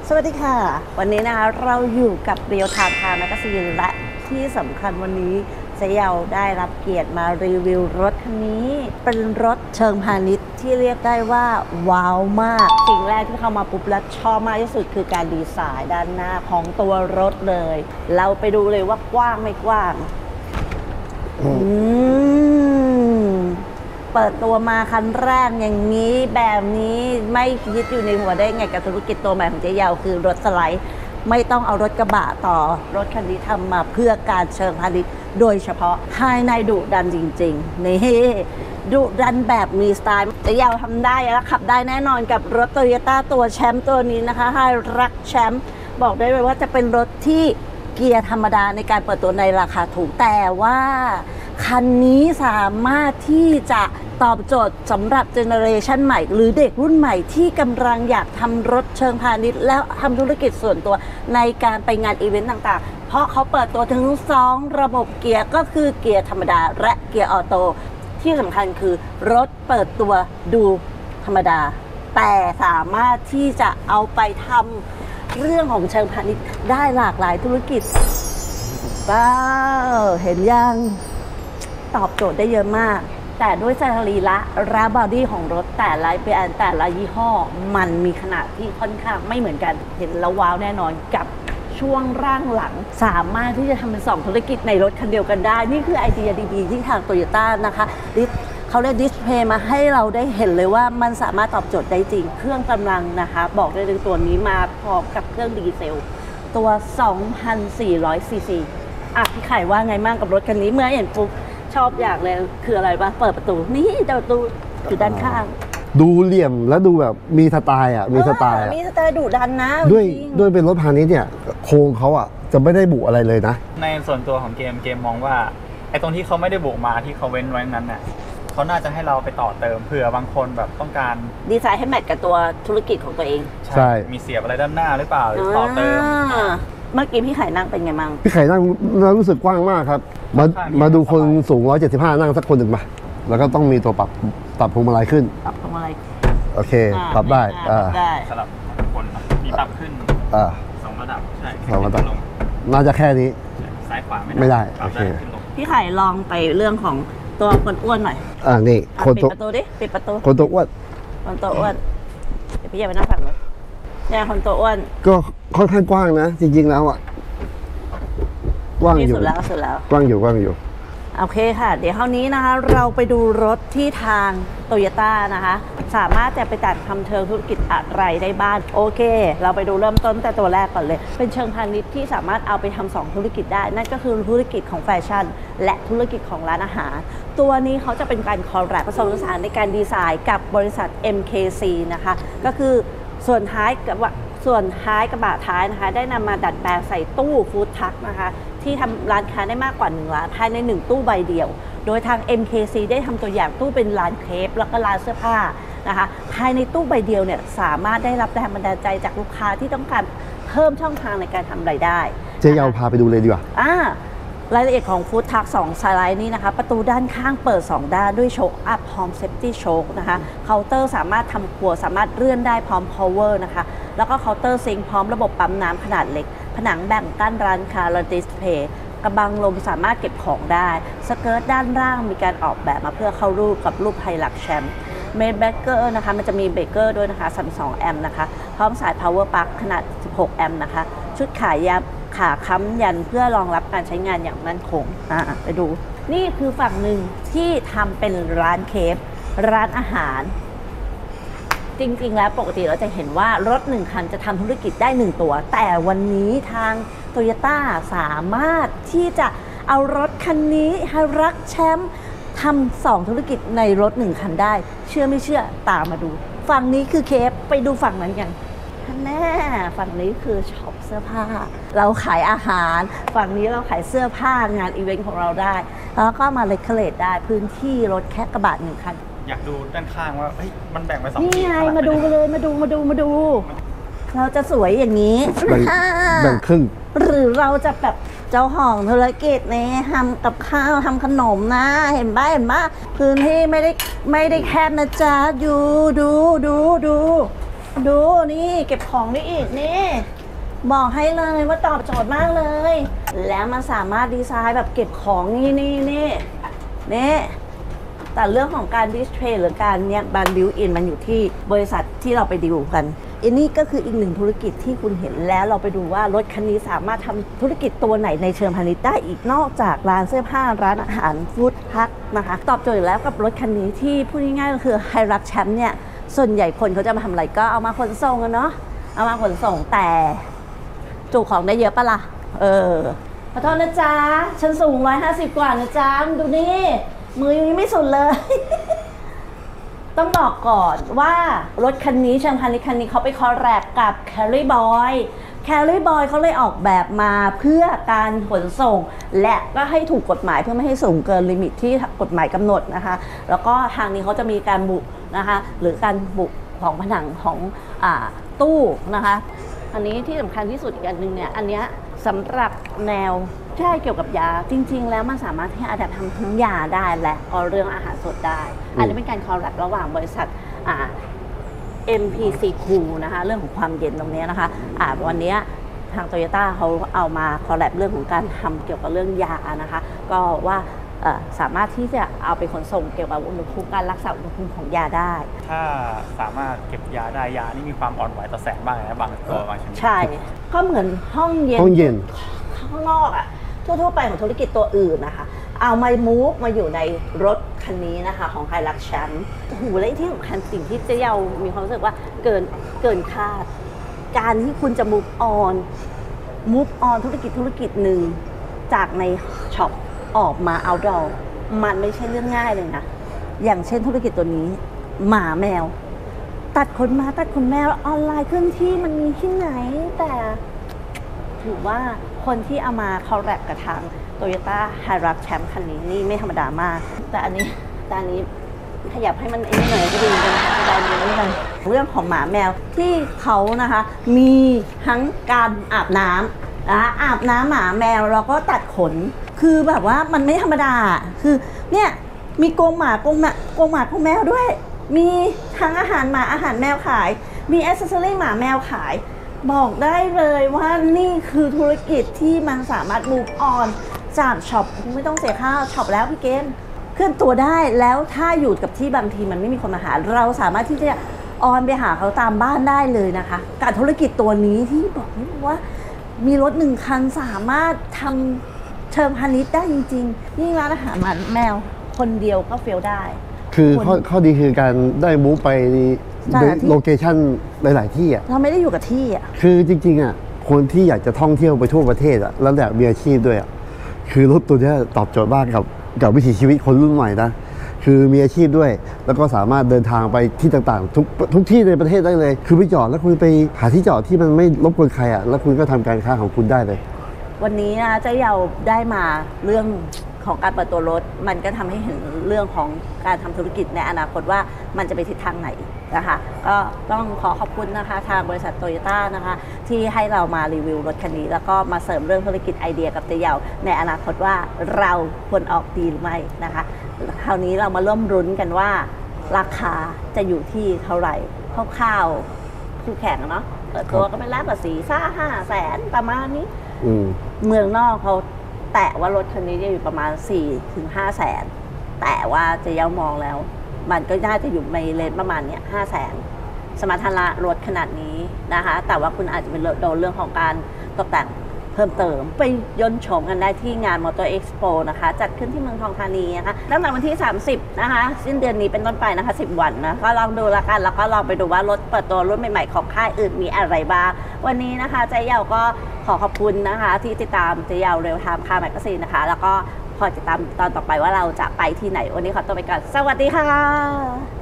สวัสดีค่ะวันนี้นะคะเราอยู่กับเรียวไทม์แมกกาซีนและที่สำคัญวันนี้เจ๊เยาได้รับเกียรติมารีวิวรถคันนี้เป็นรถเชิงพาณิชย์ที่เรียกได้ว่าว้าวมากสิ่งแรกที่เข้ามาปุ๊บแล้วชอบมากที่สุดคือการดีไซน์ด้านหน้าของตัวรถเลยเราไปดูเลยว่ากว้างไม่กว้างเปิดตัวมาคันแรกอย่างนี้แบบนี้ไม่คิดอยู่ในหัวได้ไงกับธุรกิจตัวใหม่ของเจ๊เยาคือรถสไลด์ไม่ต้องเอารถกระบะต่อรถคันนี้ทำมาเพื่อการเชิงพาณิชย์โดยเฉพาะภายในดุดันจริงๆนี่ดุดันแบบมีสไตล์เจ๊เยาทำได้และขับได้แน่นอนกับรถโตโยต้าตัวแชมป์ตัวนี้นะคะให้รักแชมป์บอกได้เลยว่าจะเป็นรถที่เกียร์ธรรมดาในการเปิดตัวในราคาถูกแต่ว่าคันนี้สามารถที่จะตอบโจทย์สำหรับเจเนอเรชันใหม่หรือเด็กรุ่นใหม่ที่กำลังอยากทำรถเชิงพาณิชย์แล้วทำธุรกิจส่วนตัวในการไปงานอีเวนต์ต่างๆเพราะเขาเปิดตัวถึง2ระบบเกียร์ก็คือเกียร์ธรรมดาและเกียร์ออโต้ที่สำคัญคือรถเปิดตัวดูธรรมดาแต่สามารถที่จะเอาไปทำเรื่องของเชิงพาณิชย์ได้หลากหลายธุรกิจว้าวเห็นยังตอบโจทย์ได้เยอะมากแต่ด้วยสรีระและบอดี้ของรถแต่ละแบรนด์แต่ละยี่ห้อมันมีขนาดที่ค่อนข้างไม่เหมือนกันเห็นแล้วว้าวแน่นอนกับช่วงร่างหลังสามารถที่จะทำเป็น2ธุรกิจในรถคันเดียวกันได้นี่คือไอเดียดีๆที่ทางโตโยต้านะคะเขาได้ดิสเพย์มาให้เราได้เห็นเลยว่ามันสามารถตอบโจทย์ได้จริงเครื่องกำลังนะคะบอกได้เลยตัวนี้มาพร้อมกับเครื่องดีเซลตัว 2,400 ซีซีพี่ไข่ว่าไงบ้างกับรถคันนี้เมื่อเห็นปุ๊บชอบอย่างเลยคืออะไรบ้างเปิดประตูนี่ประตูอยู่ด้านข้างดูเหลี่ยมแล้วดูแบบมีสไตล์มีสไตล์ดุดันนะด้วยเป็นรถพาณิชย์เนี่ยโครงเขาจะไม่ได้บุอะไรเลยนะในส่วนตัวของเกมมองว่าไอ้ตรงที่เขาไม่ได้บุมาที่เขาเว้นไว้นั้นน่ะเขาน่าจะให้เราไปต่อเติมเผื่อบางคนแบบต้องการดีไซน์ให้แมทกับตัวธุรกิจของตัวเองใช่มีเสียบอะไรด้านหน้าหรือเปล่าหรือต่อเติมเมื่อกี้พี่ไข่นั่งเป็นไงมั่งพี่ไข่นั่งรู้สึกกว้างมากครับมาดูคนสูง175นั่งสักคนหนึ่งมาแล้วก็ต้องมีตัวปรับพวงมาลัยขึ้นปรับพวงมาลัยโอเคปรับได้สำหรับคนมีปรับขึ้น2ระดับใช่ 2ระดับน่าจะแค่นี้ซ้ายขวาไม่ได้โอเคพี่ไข่ลองไปเรื่องของตัวคนอ้วนหน่อยนี่คนปิดประตูดิปิดประตูคนตัวอ้วนคนตัวอ้วนเดี๋ยวพี่อย่าไปนั่งฝั่งเลยเนี่ยคนตัวอ้วนก็ค่อนข้างกว้างนะจริงๆแล้วกว้างอยู่สุดแล้วกว้างอยู่โอเคค่ะเดี๋ยวคราวนี้นะคะเราไปดูรถที่ทางโตโยต้านะคะสามารถจะไปจัดทำเชิงธุรกิจอะไรได้บ้างโอเคเราไปดูเริ่มต้นแต่ตัวแรกก่อนเลยเป็นเชิงพาณิชย์ที่สามารถเอาไปทำ2ธุรกิจได้นั่นก็คือธุรกิจของแฟชั่นและธุรกิจของร้านอาหารตัวนี้เขาจะเป็นการคอลแลบผสมผสานในการดีไซน์กับบริษัท MKC นะคะก็คือส่วนท้ายกระบะท้ายนะคะได้นำมาดัดแปลงใส่ตู้ฟู้ดทรัคนะคะที่ทำร้านค้าได้มากกว่า1ร้านภายใน1ตู้ใบเดียวโดยทาง MKC ได้ทำตัวอย่างตู้เป็นร้านเคปแล้วก็ร้านเสื้อผ้านะคะภายในตู้ใบเดียวเนี่ยสามารถได้รับแรงบันดาลใจจากลูกค้าที่ต้องการเพิ่มช่องทางในการทำรายได้เจ๊เยาพาไปดูเลยดีกว่ารายละเอียดของฟู้ดทรัค2สไลด์นี้นะคะประตูด้านข้างเปิด2ด้านด้วยโชคอัพพร้อมเซฟตี้โชคนะคะเคาน์เตอร์สามารถทำครัวสามารถเลื่อนได้พร้อม power นะคะแล้วก็เคาน์เตอร์ซิงค์พร้อมระบบปั๊มน้ำขนาดเล็กผนังแบ่งกั้นร้านค้าและดิสเพย์กระบังลมสามารถเก็บของได้สเกิร์ตด้านล่างมีการออกแบบมาเพื่อเข้ารูปกับรูปไฮลักแชมป์เมนเบเกอร์นะคะมันจะมีเบเกอร์ด้วยนะคะ32 แอมป์นะคะพร้อมสาย power plug ขนาด16 แอมป์นะคะชุดขาค้ำยันเพื่อรองรับการใช้งานอย่างมั่นคงไปดูนี่คือฝั่งหนึ่งที่ทำเป็นร้านเคฟร้านอาหารจริงๆแล้วปกติเราจะเห็นว่ารถ1คันจะทำธุรกิจได้1ตัวแต่วันนี้ทางโตโยต้าสามารถที่จะเอารถคันนี้ให้รักแชมป์ทำ2ธุรกิจในรถ1คันได้เชื่อไม่เชื่อตามมาดูฝั่งนี้คือเคฟไปดูฝั่งนั้นกันแน่ฝั่งนี้คือช็อปเสื้อผ้าเราขายอาหารฝั่งนี้เราขายเสื้อผ้างานอีเวนต์ของเราได้แล้วก็มาเลคเลตได้พื้นที่รถแค่กระบะ1คันอยากดูด้านข้างว่ามันแบ่งไป2 นี่ไงมาดูเลยมาดูเราจะสวยอย่างนี้แบ่งครึ่งหรือเราจะแบบเจ้าของธุรกิจนี่ทำกับข้าวทำขนมนะเห็นไหมพื้นที่ไม่ได้แคบนะจ๊ะดูดูนี่เก็บของได้อีกนี่บอกให้เลยว่าตอบโจทย์มากเลย แล้วมันสามารถดีไซน์แบบเก็บของนี่แต่เรื่องของการดิสเพลย์หรือการเนี่ยบันบิวอินมันอยู่ที่บริษัทที่เราไปดิวกันอันนี้ก็คืออีกหนึ่งธุรกิจที่คุณเห็นแล้วเราไปดูว่ารถคันนี้สามารถทำธุรกิจตัวไหนในเชิงพาณิชย์ได้อีกนอกจากร้านเสื้อผ้าร้านอาหารฟู้ดทัคนะคะตอบโจทย์อยู่แล้วกับรถคันนี้ที่พูดง่ายๆก็คือไฮรักแชมป์เนี่ยส่วนใหญ่คนเขาจะมาทำอะไรก็เอามาขนส่งกันเนาะเอามาขนส่งแต่จุของได้เยอะปะล่ะขอโทษนะจ๊ะฉันสูง150กว่านะจ๊ะดูนี่มือยังไม่สุดเลย ต้องบอกก่อนว่ารถคันนี้เชิงพาณิชย์คันนี้เขาไปคอลแลบกับ Carry Boy เขาเลยออกแบบมาเพื่อการขนส่งและก็ให้ถูกกฎหมายเพื่อไม่ให้สูงเกินลิมิตที่กฎหมายกำหนดนะคะแล้วก็ทางนี้เขาจะมีการบุนะคะหรือการบุของผนังของตู้นะคะอันนี้ที่สำคัญที่สุดอีกอันหนึ่งเนี่ยอันเนี้ยสำหรับแนวใช่เกี่ยวกับยาจริงๆแล้วมันสามารถที่จะทำทั้งยาได้และก็เรื่องอาหารสดได้อันนี้เป็นการคอลแลบระหว่างบริษัทMPC Cool นะคะเรื่องของความเย็นตรงนี้นะคะวันนี้ทาง Toyota เขาเอามาคอลแลบเรื่องของการทำเกี่ยวกับเรื่องยานะคะก็ว่าสามารถที่จะเอาไปขนส่งเกี่ยวกับอุณหภูมิการรักษาอุณหภูมิของยาได้ถ้าสามารถเก็บยาได้ยานี่มีความอ่อนไหวต่อแสงบ้างนะบางตัวบางชนิดใช่ก็เหมือนห้องเย็นข้างนอกทั่วไปของธุรกิจตัวอื่นนะคะเอามามูฟมาอยู่ในรถคันนี้นะคะของไฮรักแชมป์และที่สำคัญสิ่งที่เจ๊เยามีความรู้สึกว่าเกินคาดการที่คุณจะมูฟออนธุรกิจหนึ่งจากในช็อปออกมาเอาดอมันไม่ใช่เรื่องง่ายเลยนะอย่างเช่นธุรกิจตัวนี้หมาแมวตัดขนมาตัดขนแมวออนไลน์เคลื่อนที่มันมีที่ไหนแต่ถือว่าคนที่เอามาคอลแลบกับทาง Toyota Hilux Champ คันนี้นี่ไม่ธรรมดามากแต่อันนี้ขยับให้มันหน่อยก็ดีนะคะจะได้ไม่เป็นเรื่องของหมาแมวที่เขานะคะมีทั้งการอาบน้ำอาบน้ำหมาแมวแล้วก็ตัดขนคือแบบว่ามันไม่ธรรมดาคือเนี่ยมีกรงหมากรงแมวด้วยมีทั้งอาหารหมาอาหารแมวขายมีแอคเซสซอรี่หมาแมวขายบอกได้เลยว่านี่คือธุรกิจที่มันสามารถ move on จากช็อปไม่ต้องเสียค่าช็อปแล้วพี่เกณฑ์เคลื่อนตัวได้แล้วถ้าอยู่กับที่บางทีมันไม่มีคนมาหาเราสามารถที่จะออนไปหาเขาตามบ้านได้เลยนะคะกับธุรกิจตัวนี้ที่บอกนี่ว่ามีรถ1 คันสามารถทำเชิงพาณิชย์ได้จริงๆนี่ร้านอาหารหมาแมวคนเดียวก็เฟลได้คือข้อดีคือการได้มูฟไปโลเคชั่นหลายๆที่เราไม่ได้อยู่กับที่คือจริงๆคนที่อยากจะท่องเที่ยวไปทั่วประเทศแล้วแบบมีอาชีพด้วยคือรถตัวนี้ตอบโจทย์มากกับวิถีชีวิตคนรุ่นใหม่นะคือมีอาชีพด้วยแล้วก็สามารถเดินทางไปที่ต่างๆทุกที่ในประเทศได้เลยคือไปจอดแล้วคุณไปหาที่จอดที่มันไม่รบกวนใครแล้วคุณก็ทำการค้าของคุณได้เลยวันนี้นะเจ๊เยาได้มาเรื่องของการเปิดตัวรถมันก็ทำให้เห็นเรื่องของการทำธุรกิจในอนาคตว่ามันจะไปทิศทางไหนนะคะก็ต้องขอบคุณนะคะทางบริษัทโตโยต้านะคะที่ให้เรามารีวิวรถคันนี้แล้วก็มาเสริมเรื่องธุรกิจไอเดียกับเจ๊เยาในอนาคตว่าเราควรออกดีหรือไม่นะคะคราวนี้เรามาร่วมรุ้นกันว่าราคาจะอยู่ที่เท่าไหร่คร่าวๆคู่แข่งเนาะเปิดตัวก็เป็นล้านกว่า4-5 แสนประมาณนี้เมืองนอกเขาแตะว่ารถคันนี้จะอยู่ประมาณ 4-5 แสนแต่ว่าเจ๊เยามองแล้วมันก็น่าจะอยู่ในเลนประมาณเนี้ย5 แสนสมรรถนะรถขนาดนี้นะคะแต่ว่าคุณอาจจะเป็นโดนเรื่องของการตกแต่งเพิ่มเติมไปย่นชมกันได้ที่งาน Motor Expo นะคะจัดขึ้นที่เมืองทองธานีนะคะตั้งแต่วันที่30นะคะสิ้นเดือนนี้เป็นต้นไปนะคะ10 วันนะก็ลองดูละกันแล้วก็ลองไปดูว่ารถเปิดตัวรุ่นใหม่ๆของค่ายอื่นมีอะไรบ้างวันนี้นะคะเจ๊เยาก็ขอบคุณนะคะที่ติดตามเจ๊เยาเร็วไทม์คาร์แมกกาซีนนะคะแล้วก็คอยติดตามตอนต่อไปว่าเราจะไปที่ไหนวันนี้ขอตัวไปก่อนสวัสดีค่ะ